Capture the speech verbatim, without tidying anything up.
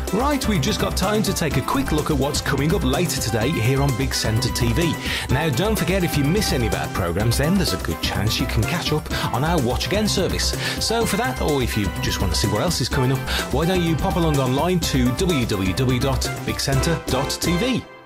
Right, we've just got time to take a quick look at what's coming up later today here on Big Centre T V. Now, don't forget, if you miss any of our programmes, then there's a good chance you can catch up on our Watch Again service. So for that, or if you just want to see what else is coming up, why don't you pop along online to w w w dot big centre dot t v.